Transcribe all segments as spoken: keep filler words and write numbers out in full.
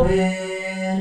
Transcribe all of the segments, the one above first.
Robert,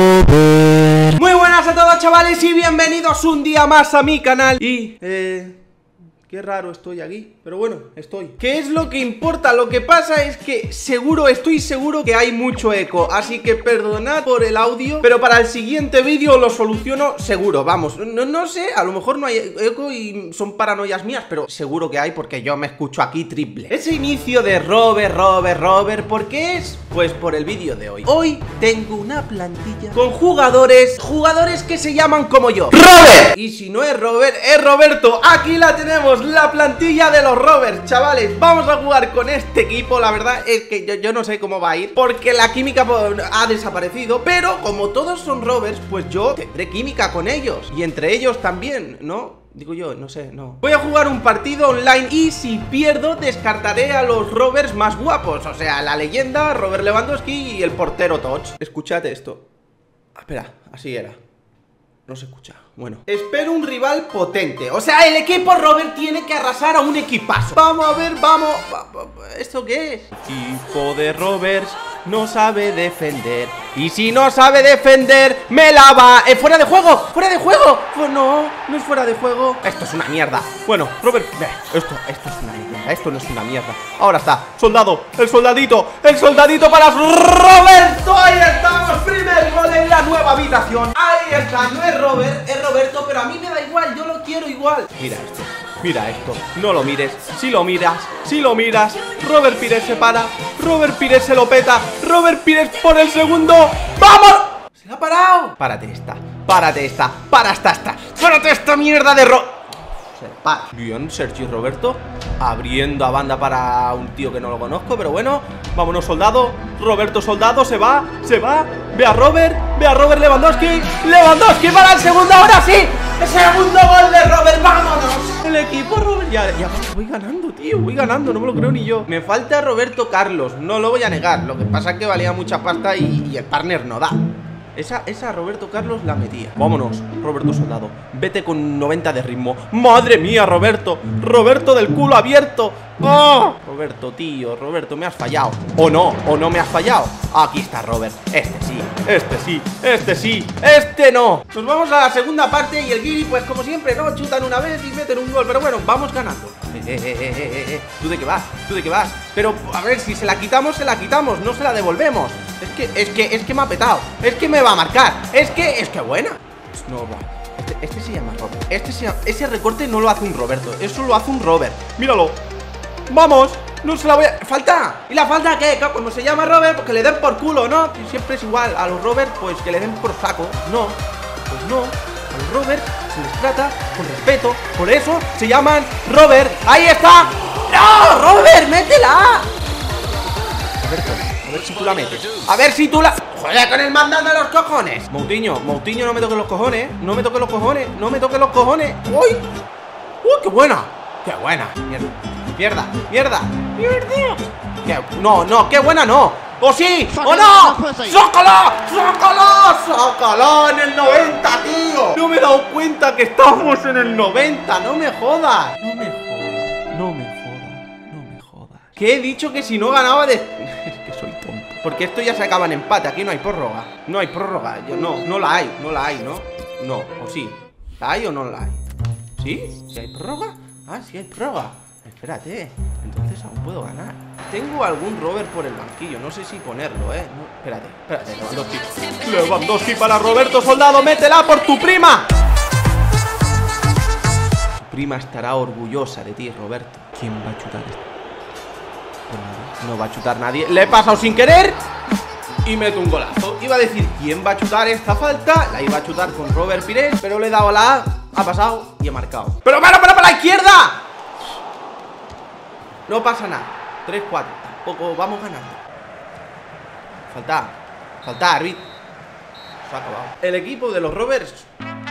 Robert. Muy buenas a todos, chavales, y bienvenidos un día más a mi canal. Y, eh... qué raro estoy aquí, pero bueno, estoy. ¿Qué es lo que importa? Lo que pasa es que seguro, estoy seguro que hay mucho eco, así que perdonad por el audio, pero para el siguiente vídeo lo soluciono seguro, vamos. No, no sé, a lo mejor no hay eco y son paranoias mías, pero seguro que hay porque yo me escucho aquí triple. Ese inicio de Robert, Robert, Robert, ¿por qué es? Pues por el vídeo de hoy. Hoy tengo una plantilla con jugadores, jugadores que se llaman como yo, Robert. Y si no es Robert, es Roberto. Aquí la tenemos, la plantilla de los Robert, chavales. Vamos a jugar con este equipo. La verdad es que yo, yo no sé cómo va a ir, porque la química ha desaparecido. Pero como todos son Roberts, pues yo tendré química con ellos. Y entre ellos también, ¿no? Digo yo, no sé, no. Voy a jugar un partido online y si pierdo descartaré a los Roberts más guapos. O sea, la leyenda, Robert Lewandowski y el portero Toch. Escuchad esto. Espera, así era. No se escucha. Bueno, espero un rival potente. O sea, el equipo Robert tiene que arrasar a un equipazo. Vamos a ver, vamos. ¿Esto qué es? Equipo de Roberts no sabe defender. Y si no sabe defender, me la va. ¡Eh, fuera de juego! ¡Fuera de juego! Pues no, no es fuera de juego. Esto es una mierda. Bueno, Robert, esto, esto es una mierda. Esto no es una mierda. Ahora está, soldado, el soldadito. El soldadito para Roberto. Ahí estamos, primer gol en la nueva habitación. Ahí está, no es Robert, es Roberto, pero a mí me da igual, yo lo quiero igual. Mira esto, mira esto, no lo mires. Si lo miras, si lo miras, Robert Pires se para, Robert Pires se lo peta, Robert Pires por el segundo. ¡Vamos! Se la ha parado. Párate esta, párate esta, para esta, esta, párate esta mierda de Ro... Se para. Bien, Sergi Roberto abriendo a banda para un tío que no lo conozco, pero bueno, vámonos, soldado. Roberto Soldado se va, se va. Ve a Robert, ve a Robert Lewandowski. Lewandowski para el segundo, ahora sí. El segundo gol de Robert, vámonos. El equipo Robert, ya, ya voy ganando, tío, voy ganando, no me lo creo ni yo. Me falta Roberto Carlos, no lo voy a negar. Lo que pasa es que valía mucha pasta y, y el partner no da. Esa, esa Roberto Carlos la metía. Vámonos, Roberto Soldado. Vete con noventa de ritmo. ¡Madre mía, Roberto! ¡Roberto del culo abierto! ¡Oh! Roberto, tío, Roberto, me has fallado. ¿O no? ¿O no me has fallado? Aquí está Robert. Este sí, este sí, este sí, este no. Nos vamos a la segunda parte y el Giri, pues como siempre, ¿no? Chutan una vez y meten un gol. Pero bueno, vamos ganando. Eh, eh, eh, eh, eh, eh. ¿Tú de qué vas? ¿Tú de qué vas? Pero, a ver, si se la quitamos, se la quitamos. No se la devolvemos. Es que, es que, es que me ha petado. Es que me va a marcar. Es que, es que buena. No, este, este se llama Robert. Este se llama, ese recorte no lo hace un Roberto. Eso lo hace un Robert. Míralo. Vamos. No se la voy a... ¡Falta! ¿Y la falta qué? Como se llama Robert, pues que le den por culo, ¿no? Siempre es igual. A los Robert, pues que le den por saco. No. Pues no. A los Robert se les trata con respeto. Por eso se llaman Robert. ¡Ahí está! ¡No! ¡Robert, métela! Roberto. A ver si tú la metes. A ver si tú la... ¡Joder, con el mandando de los cojones! Moutinho, Moutinho, no me toques los cojones. No me toques los cojones. No me toques los cojones. ¡Uy! ¡Uy, qué buena! ¡Qué buena! Mierda, mierda, mierda, mierda. ¿Qué? No, no, qué buena no. ¡O sí! ¡O no! ¡Sácalo! ¡Sácalo! ¡Sácalo en el noventa, tío! No me he dado cuenta que estábamos en el noventa. No me jodas. No me jodas. No me jodas. No me jodas. Que he dicho que si no ganaba de... Es que soy tonto. Porque esto ya se acaba en empate. Aquí no hay prórroga. No hay prórroga. Yo no, no la hay. No la hay, ¿no? No, o sí. ¿La hay o no la hay? ¿Sí? ¿Si hay prórroga? Ah, sí hay prórroga. Espérate, entonces aún puedo ganar. Tengo algún Robert por el banquillo. No sé si ponerlo, eh no, Espérate, espérate, Lewandowski. Lewandowski para Roberto Soldado. ¡Métela por tu prima! Tu prima estará orgullosa de ti, Roberto. ¿Quién va a chutar esto? Pues nadie. No va a chutar nadie. Le he pasado sin querer y meto un golazo. Iba a decir, ¿quién va a chutar esta falta? La iba a chutar con Robert Pires, pero le he dado la A, ha pasado y he marcado. ¡Pero para, para, para la izquierda! No pasa nada. tres cuatro. Tampoco vamos ganando. Falta. Falta, árbitro. Se ha acabado. El equipo de los Roberts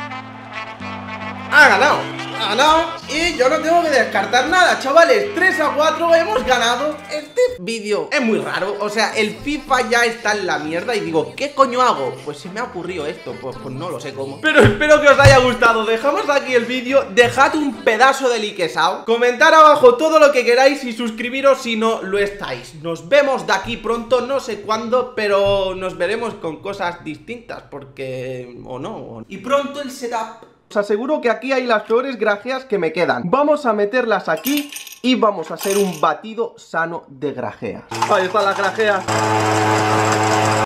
ha ganado. Ha ganado. Y yo no tengo que descartar nada, chavales. tres a cuatro. Hemos ganado este vídeo es muy raro. O sea, el FIFA ya está en la mierda y digo, ¿qué coño hago? Pues se me ha ocurrido esto, pues, pues no lo sé cómo. Pero espero que os haya gustado. Dejamos aquí el vídeo, dejad un pedazo de liquesao, comentar abajo todo lo que queráis y suscribiros si no lo estáis. Nos vemos de aquí pronto, no sé cuándo, pero nos veremos con cosas distintas, porque... o no. Y pronto el setup. Os aseguro que aquí hay las peores grajeas que me quedan. Vamos a meterlas aquí y vamos a hacer un batido sano de grajeas. Ahí están las grajeas.